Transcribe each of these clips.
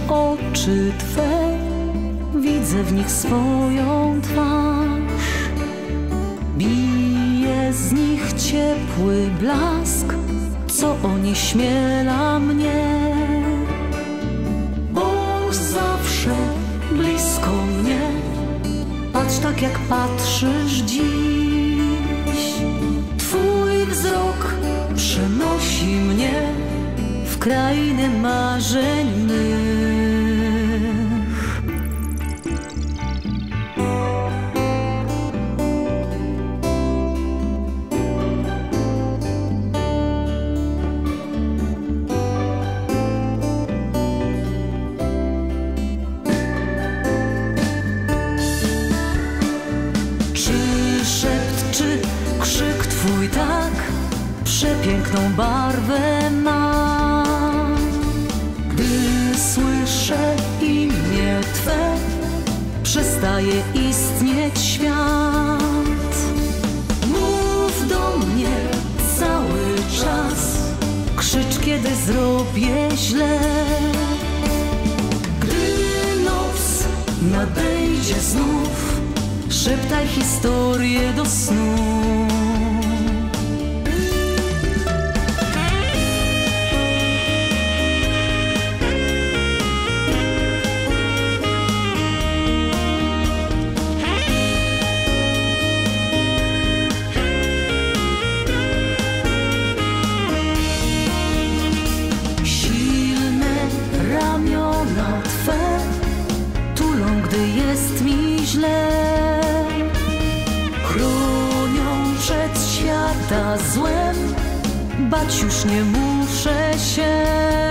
oczy Twe, widzę w nich swoją twarz. Bije z nich ciepły blask, co onieśmiela mnie. Boż zawsze blisko mnie, patrz tak jak patrzysz dziś. Twój wzrok przenosi mnie w krainę marzeń mych. Przepiękną barwę ma. Gdy słyszę imię Twe, przestaje istnieć świat. Mów do mnie cały czas, krzycz kiedy zrobię źle. Gdy noc nadejdzie znów, szeptaj historię do snu. Jest mi źle, chronią przed świata złem, bać już nie muszę się.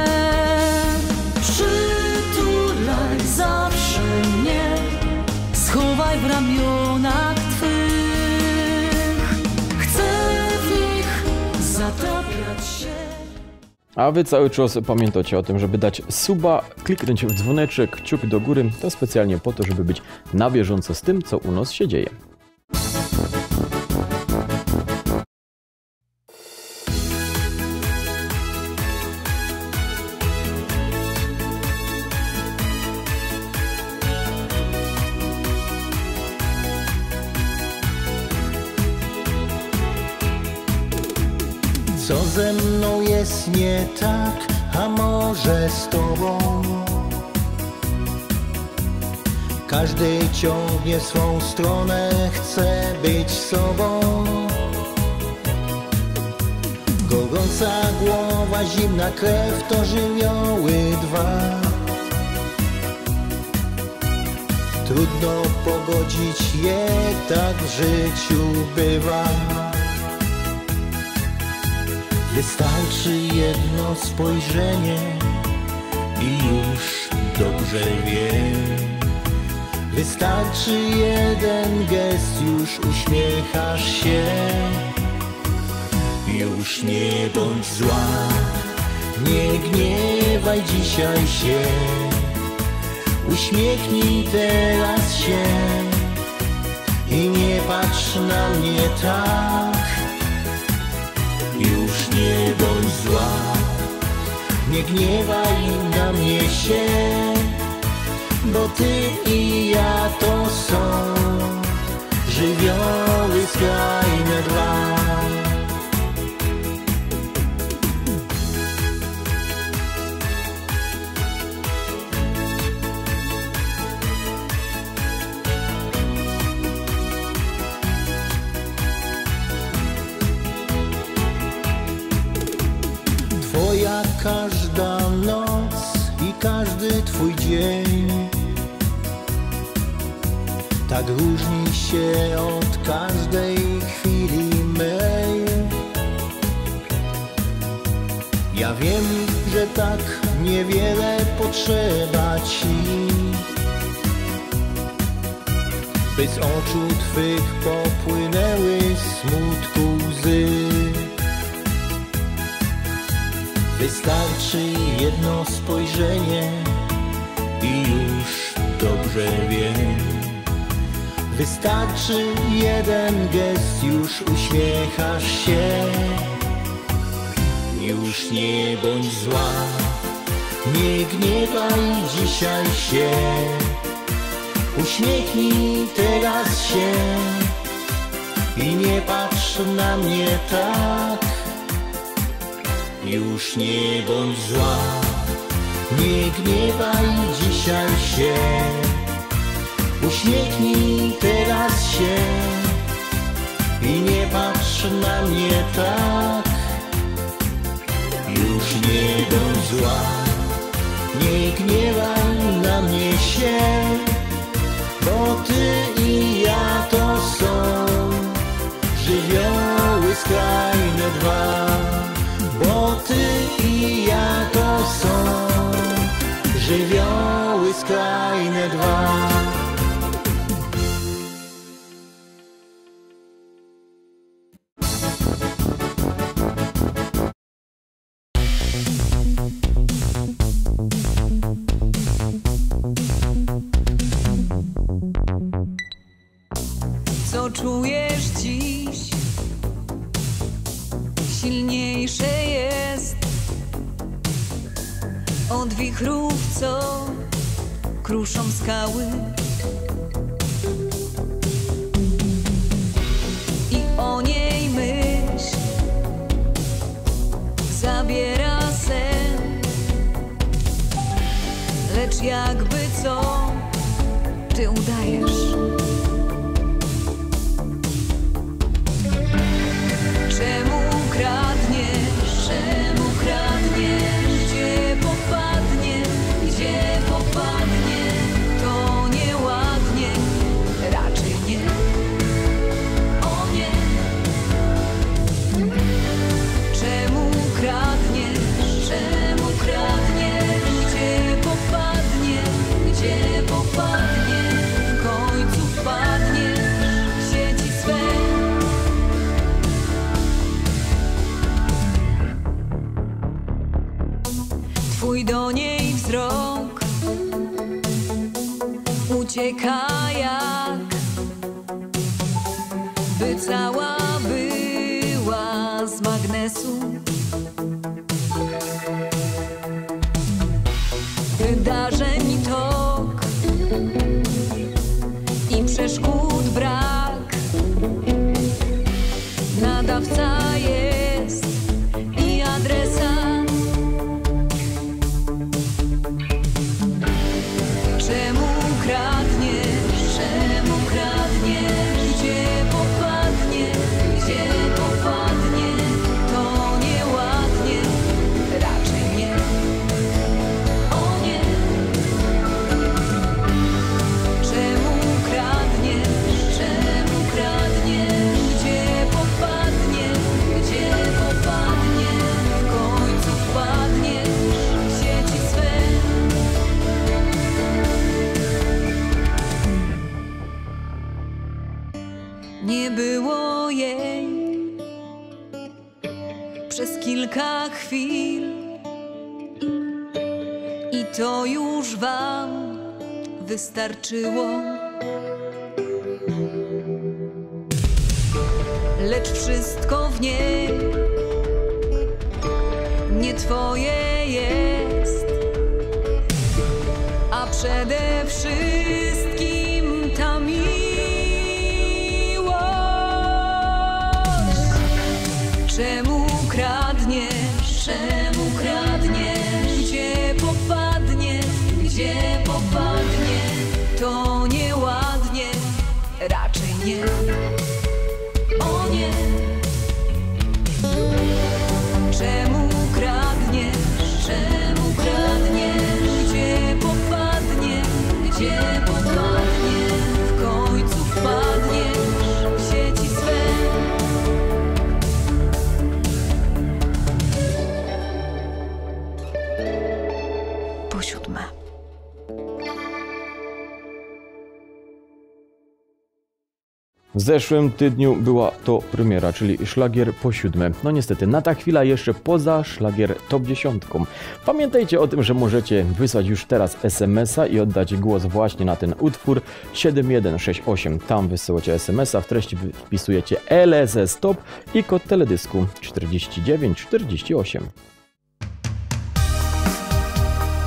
Przytulaj zawsze mnie, schowaj w ramionach Twych, chcę w nich zatapiać się. A Wy cały czas pamiętacie o tym, żeby dać suba, kliknąć w dzwoneczek, kciuk do góry, to specjalnie po to, żeby być na bieżąco z tym, co u nas się dzieje. Co ze mną jest nie tak, a może z Tobą? Każdy ciągnie w swą stronę, chce być sobą. Gorąca głowa, zimna krew to żywioły dwa. Trudno pogodzić je, tak w życiu bywa. Wystarczy jedno spojrzenie i już dobrze wiem. Wystarczy jeden gest, już uśmiechasz się. Już nie bądź zła, nie gniewaj dzisiaj się. Uśmiechnij teraz się i nie patrz na mnie tak. Już nie bądź zła, nie gniewaj na mnie się, bo Ty i ja to są żywioły skrajne dwa. Twoja każda noc i każdy Twój dzień tak różni się od każdej chwili mej. Ja wiem, że tak niewiele potrzeba Ci, by z oczu Twych popłynęły smutku łzy. Wystarczy jedno spojrzenie i już dobrze wiem. Wystarczy jeden gest, już uśmiechasz się. Już nie bądź zła, Nie gniewaj dzisiaj się, uśmiechnij teraz się i nie patrz na mnie tak. Już nie bądź zła, nie gniewaj dzisiaj się, uśmiechnij teraz się i nie patrz na mnie tak. Już nie bądź zła, nie gniewaj na mnie się, bo ty i ja to są żywioły skrajne dwa. Bo ty i ja to są żywioły skrajne dwa. Co czujesz dziś? Silniejsze jest od wichrów, co kruszą skały. I o niej myśl zabiera sen, lecz jakby co ty udajesz. Czemu kradniesz, gdzie popadnie, to nieładnie, raczej nie, o nie. Czemu kradniesz, gdzie popadnie, w końcu wpadniesz w sieci swe. Twój do niej wzrok ucieka jak by cała była z magnesu. Wydarzeń tok i przeszkód brak, nadawca jest i adresat. Czemu kradniesz, gdzie popadnie, to nieładnie, raczej nie, o nie. Czemu kradniesz, gdzie popadnie, w końcu wpadniesz w sieci swe. Nie było jej przez kilka chwil i to już wam wystarczyło. Lecz wszystko w niej nie twoje jest, a przede wszystkim ta miłość. Czemu kradniesz, gdzie popadnie, to nieładnie, raczej nie, o nie. Czemu kradniesz, gdzie popadnie, w końcu wpadniesz w sieci swe. Po siódme. W zeszłym tygodniu była to premiera, czyli szlagier po 7. No niestety, na ta chwila jeszcze poza szlagier top 10. Pamiętajcie o tym, że możecie wysłać już teraz SMS-a i oddać głos właśnie na ten utwór 7168. Tam wysyłacie SMS-a, w treści wpisujecie LSS Top i kod teledysku 4948.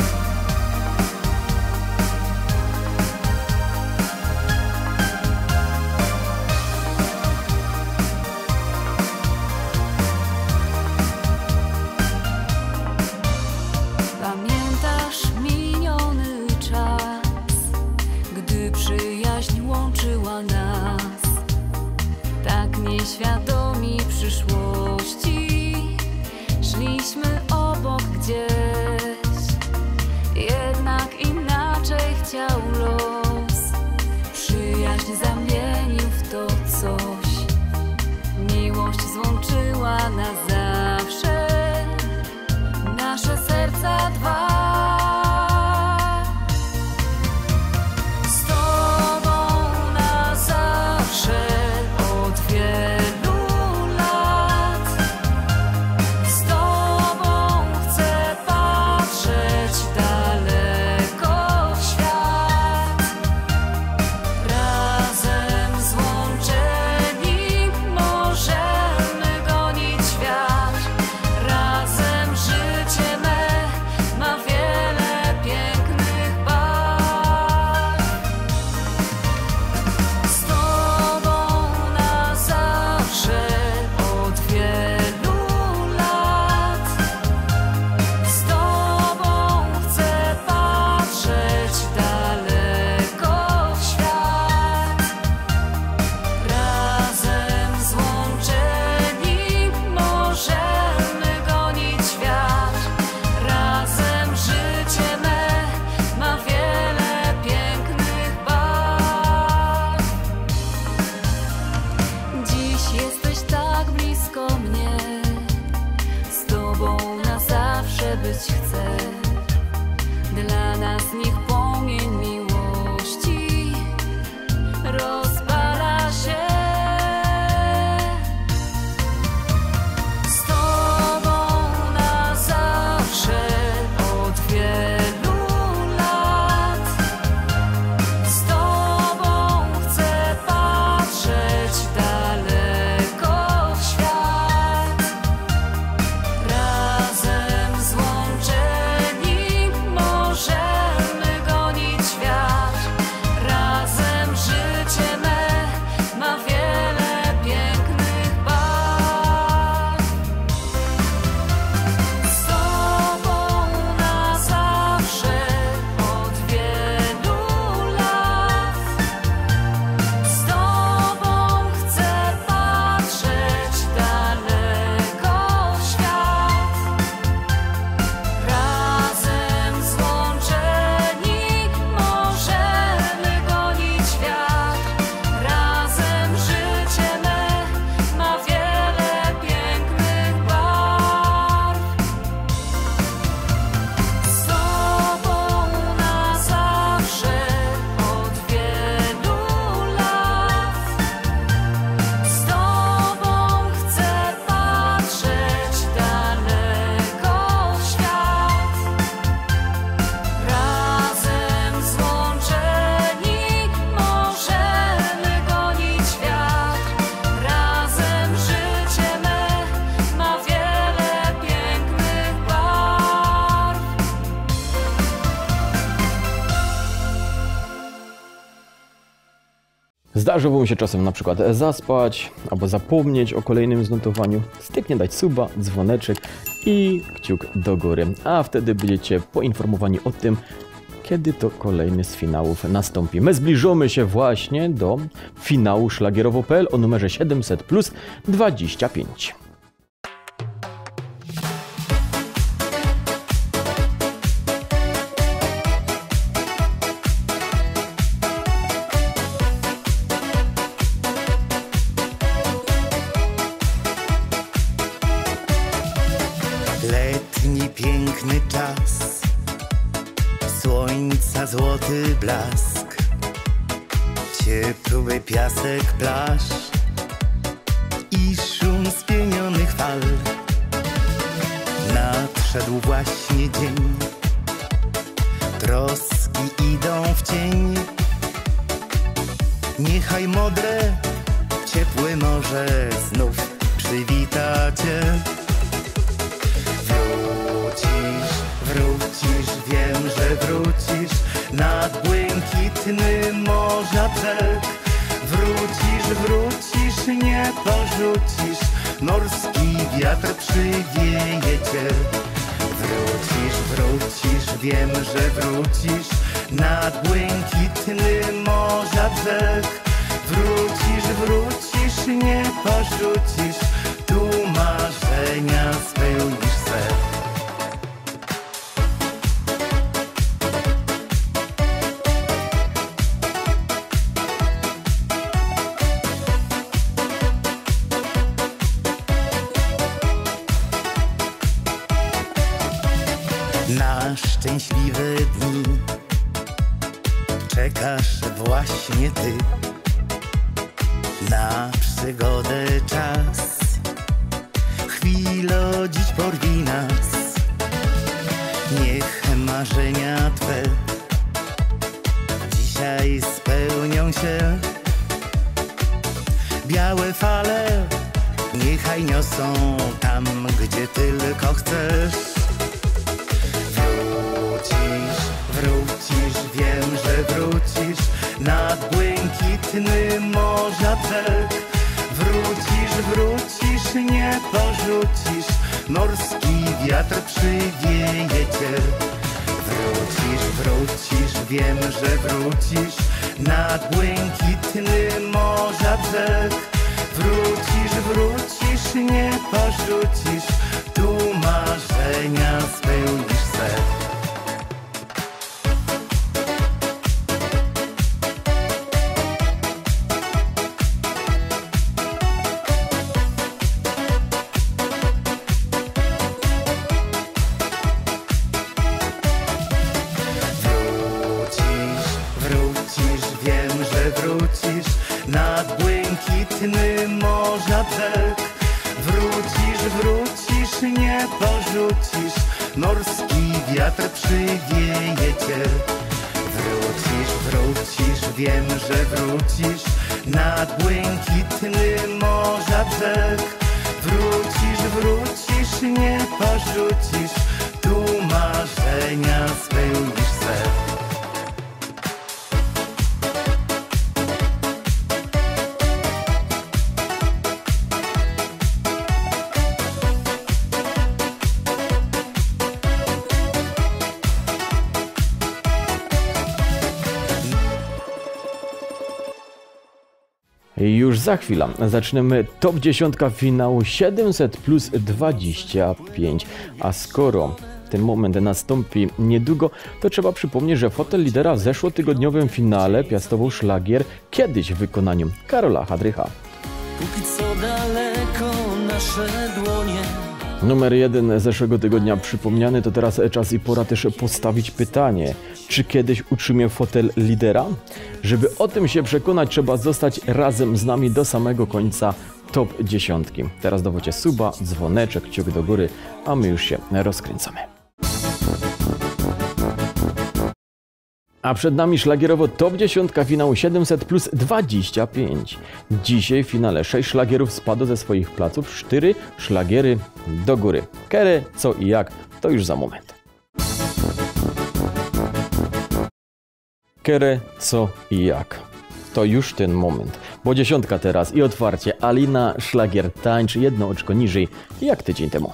chcę. Dla nas niech płomień miłości rozpala się. Z Tobą na zawsze od wielu lat. Z Tobą chcę patrzeć daleko w świat. Razem złączeni możemy gonić świat. Razem życie me ma wiele pięknych barw. Z Tobą na zawsze od wielu lat. Z Tobą chcę patrzeć daleko w świat. Razem złączeni możemy gonić świat. Razem życie me ma wiele pięknych barw. Z Tobą na zawsze od wielu lat. Z Tobą chcę patrzeć daleko w świat. Razem złączeni możemy gonić świat. Razem życie me ma wiele pięknych barw. Zdarzyło mi się czasem na przykład zaspać albo zapomnieć o kolejnym znotowaniu. Styknie dać suba, dzwoneczek i kciuk do góry. A wtedy będziecie poinformowani o tym, kiedy to kolejny z finałów nastąpi. My zbliżamy się właśnie do finału szlagierowo.pl o numerze 700+25. Letni piękny czas, słońca złoty blask, ciepły piasek plaż i szum spienionych fal. Nadszedł właśnie dzień, troski idą w cień. Niechaj modre, ciepłe morze znów przywita cię. Wrócisz, wiem, że wrócisz nad błękitny morza brzeg. Wrócisz, nie porzucisz, morski wiatr przywieje cię. Wrócisz, wiem, że wrócisz nad błękitny morza brzeg. Wrócisz, nie porzucisz, tu marzenia spełnisz swe. Na szczęśliwe dni czekasz właśnie ty. Na przygodę czas, chwilo dziś porwij nas. Niech marzenia twe dzisiaj spełnią się. Białe fale niechaj niosą tam, gdzie tylko chcesz. Wrócisz, wiem, że wrócisz nad błękitny morza brzeg. Wrócisz, nie porzucisz, morski wiatr przywieje cię. Wrócisz, wiem, że wrócisz nad błękitny morza brzeg. Wrócisz, nie porzucisz, tu marzenia spełnisz se. porzucisz, morski wiatr przywieje cię. Wrócisz, wrócisz, wiem, że wrócisz nad błękitny morza brzeg. Wrócisz, wrócisz, nie porzucisz, tu marzenia spełnisz se. Już za chwilę zaczniemy top 10 finału 700 plus 25, a skoro ten moment nastąpi niedługo, to trzeba przypomnieć, że fotel lidera w zeszłotygodniowym finale piastował szlagier Kiedyś w wykonaniu Karola Hadrycha. Póki co daleko nasze dłonie. Numer 1 zeszłego tygodnia przypomniany, to teraz czas i pora też postawić pytanie, czy kiedyś utrzymie fotel lidera? Żeby o tym się przekonać, trzeba zostać razem z nami do samego końca top 10. Teraz dawajcie suba, dzwoneczek, kciuk do góry, a my już się rozkręcamy. A przed nami szlagierowo top 10 finału 700 plus 25. Dzisiaj w finale 6 szlagierów spadło ze swoich placów, 4 szlagiery do góry. Kiedy, co i jak, to już za moment. Kiedy, co i jak. To już ten moment. Bo 10 teraz i otwarcie. Alina, szlagier Tańcz, 1 oczko niżej, jak tydzień temu.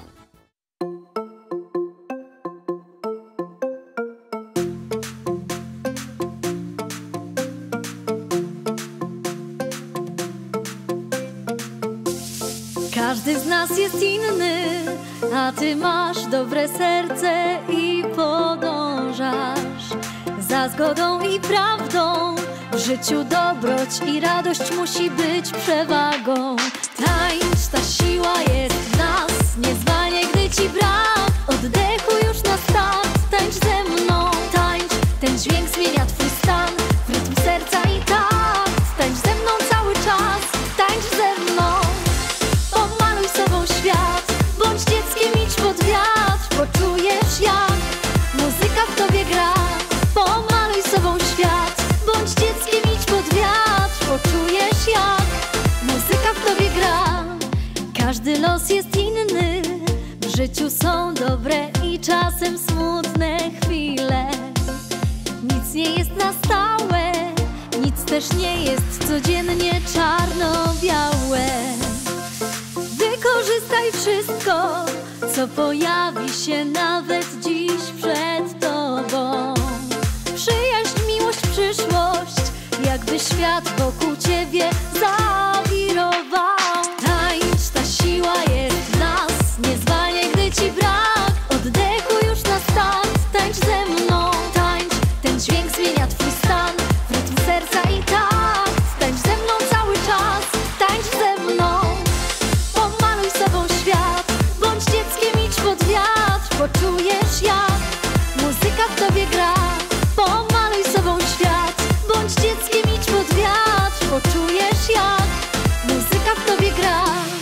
Każdy z nas jest inny, a ty masz dobre serce i podążasz za zgodą i prawdą. W życiu dobroć i radość musi być przewagą. Tańcz, ta siła jest w nas, niezwalnie gdy ci brak oddechu już na start. Tańcz ze mną, tańcz, ten dźwięk zmienia twój stan w rytm serca i takt. Tańcz ze mną cały czas, tańcz ze mną. Pomaluj sobą świat, bądź dzieckiem, idź pod wiatr. Poczujesz jak muzyka w tobie gra. Pomaluj sobą świat, bądź dzieckiem, idź pod wiatr. Poczujesz jak muzyka w tobie gra. Każdy los jest inny, w życiu są dobre i czasem smutne chwile. Nic nie jest na stałe, nic też nie jest codziennie czarno-białe. Wykorzystaj wszystko, co pojawi się nawet dziś przed tobą. Przyjaźń, miłość, przyszłość, jakby świat wokół ciebie zawirował. Tańcz, ta siła jest w nas, niezwalnie gdy ci brak oddechu już na start. Tańcz ze mną, tańcz, ten dźwięk zmienia twój stan w rytm serca i takt. Tańcz ze mną cały czas, tańcz ze mną. Pomaluj sobą świat, bądź dzieckiem, idź pod wiatr. Poczujesz jak muzyka w tobie gra. Pomaluj sobą świat, bądź dzieckiem, idź pod wiatr. Poczujesz jak muzyka w tobie gra.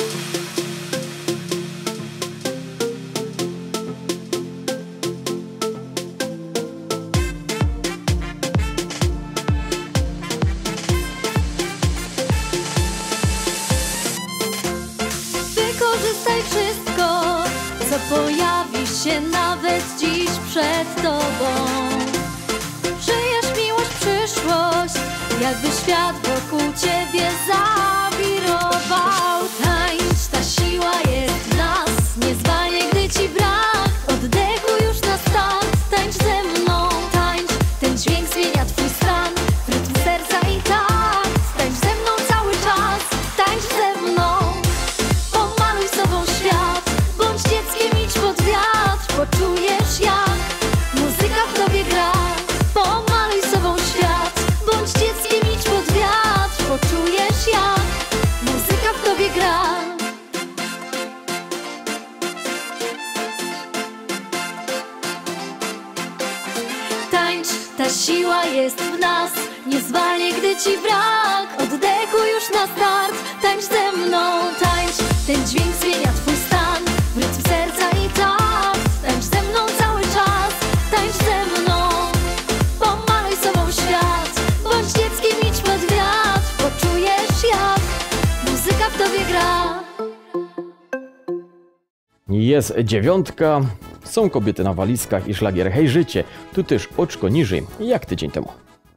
Wykorzystaj wszystko, co pojawi się nawet dziś przed tobą. Przyjaźń, miłość, przyszłość, jakby świat wokół ciebie zawirował. Tańcz, ta siła jest w nas, niezwalnie gdy ci brak oddechu już na start. Tańcz ze mną, tańcz, ten dźwięk zmienia twój stan w rytm serca i takt. Tańcz ze mną cały czas, tańcz ze mną. Pomaluj sobą świat, bądź dzieckiem, idź pod wiatr. Poczujesz jak muzyka w tobie gra. Pomaluj sobą świat, bądź dzieckiem, idź pod wiatr. Poczujesz jak muzyka w tobie gra. Tańcz, ta siła jest w nas, niezwalnie gdy ci brak oddechu już na start. Tańcz ze mną, tańcz, ten dźwięk zmienia twój stan w rytm serca i takt. Jest 9, są kobiety na walizkach i szlagier Hej życie, tu też oczko niżej, jak tydzień temu.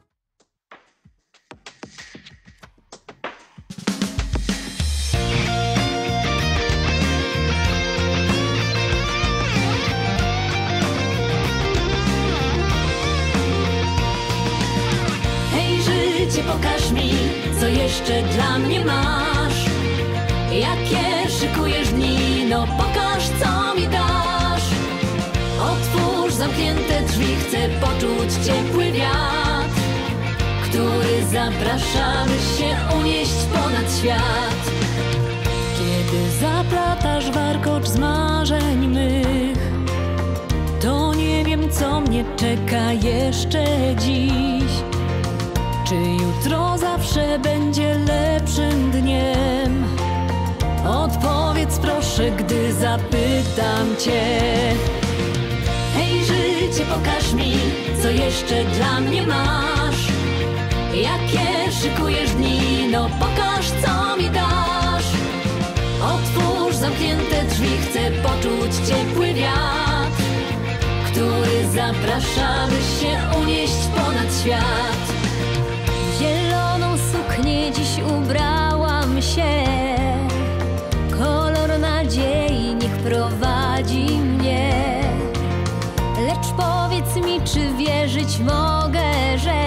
Hej życie, pokaż mi, co jeszcze dla mnie masz. Jakie szykujesz dni, no pokaż, co mi dasz. Otwórz zamknięte drzwi, chcę poczuć ciepły wiatr, który zaprasza, by się unieść ponad świat. Kiedy zaplatasz warkocz z marzeń mych, to nie wiem, co mnie czeka jeszcze dziś. Czy jutro zawsze będzie lepszym dniem? Odpowiedz proszę, gdy zapytam cię. Hej życie, pokaż mi, co jeszcze dla mnie masz. Jakie szykujesz dni, no pokaż, co mi dasz. Otwórz zamknięte drzwi, chcę poczuć ciepły wiatr, który zaprasza, by się unieść ponad świat. W zieloną suknię dziś ubrałam się, kolor nadziei niech prowadzi mnie. Lecz powiedz mi, czy wierzyć mogę, że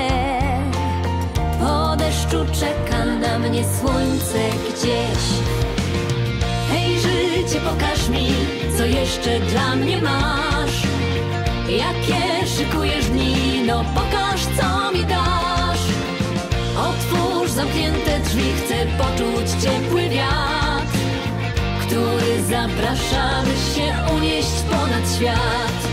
po deszczu czeka na mnie słońce gdzieś. Hej życie, pokaż mi, co jeszcze dla mnie masz. Jakie szykujesz dni, no pokaż, co mi dasz. Otwórz zamknięte drzwi, chcę poczuć ciepły wiatr, który zaprasza, by się unieść ponad świat.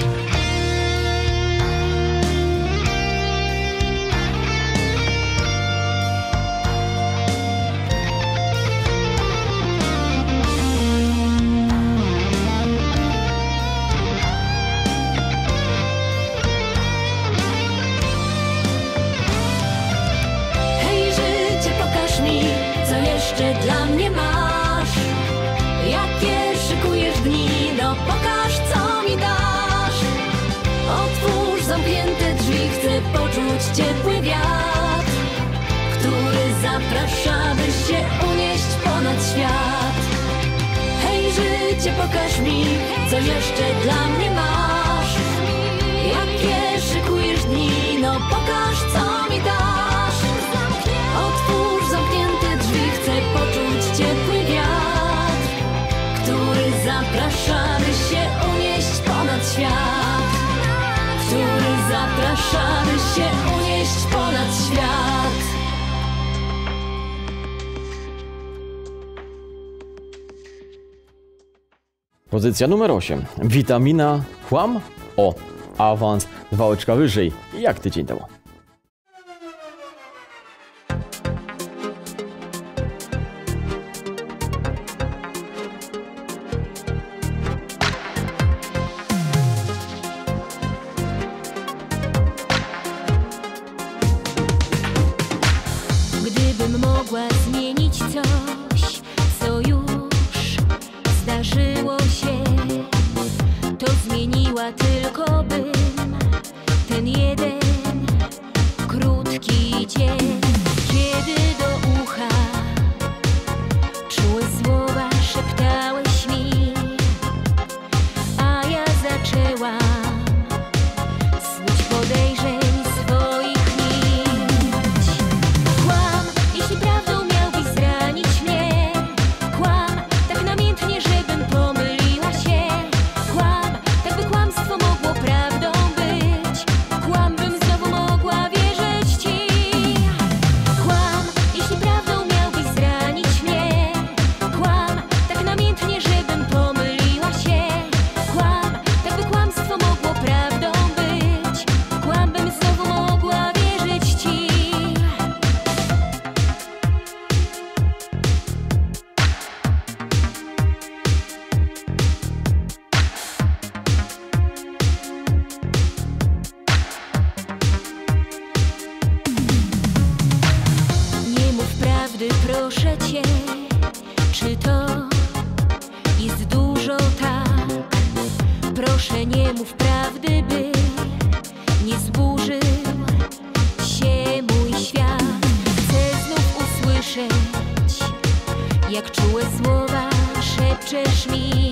Dla mnie masz. Jakie szykujesz dni, no pokaż, co mi dasz. Otwórz zamknięte drzwi, chcę poczuć ciepły wiatr, który zaprasza, by się unieść ponad świat. Hej życie, pokaż mi, co jeszcze dla mnie masz. Jakie szykujesz dni, no pokaż, co mi dasz. Otwórz zamknięte drzwi, chcę poczuć ciepły wiatr, który zaprasza, by się unieść ponad świat. Który zaprasza, by się unieść ponad świat. Pozycja numer 8. Witamina, chłam, o, awans, 2 oczka wyżej, jak tydzień temu. Gdybym mogła zmienić coś, co już zdarzyło się, to zmieniła tylko bym ten jeden krótki dzień, kiedy do ucha czułe słowa szeptałeś mi, a ja zaczęłam snuć podejrzeń swoich nić. Kłam, jeśli prawdą miałbyś zranić mnie. Kłam, tak namiętnie, żebym pomyliła się. Kłam, tak by kłamstwo mogło Proszę nie mów prawdy, by nie zburzył się mój świat. Chcę znów usłyszeć, jak czułe słowa szepczesz mi.